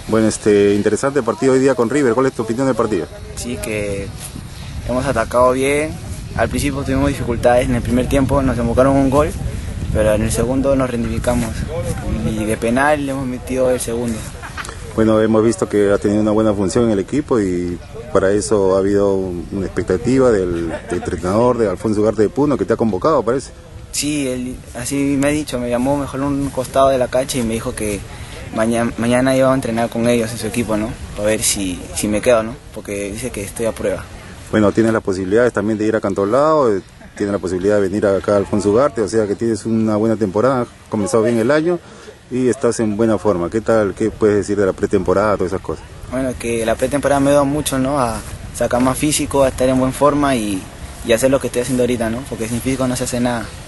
Bueno, interesante partido hoy día con River. ¿Cuál es tu opinión del partido? Sí, que hemos atacado bien. Al principio tuvimos dificultades, en el primer tiempo nos embocaron un gol, pero en el segundo nos reivindicamos y de penal le hemos metido el segundo. Bueno, hemos visto que ha tenido una buena función en el equipo y para eso ha habido una expectativa del entrenador, de Alfonso Ugarte de Puno, que te ha convocado, parece. Sí, él así me ha dicho, me llamó mejor a un costado de la cancha y me dijo que mañana iba a entrenar con ellos en su equipo, ¿no? Para ver si me quedo, ¿no? Porque dice que estoy a prueba. Bueno, tienes las posibilidades también de ir a Cantolao, tienes la posibilidad de venir acá a Alfonso Ugarte, o sea que tienes una buena temporada, has comenzado bien el año y estás en buena forma. ¿Qué tal? ¿Qué puedes decir de la pretemporada, todas esas cosas? Bueno, que la pretemporada me ayuda mucho, ¿no? A sacar más físico, a estar en buena forma y hacer lo que estoy haciendo ahorita, ¿no? Porque sin físico no se hace nada.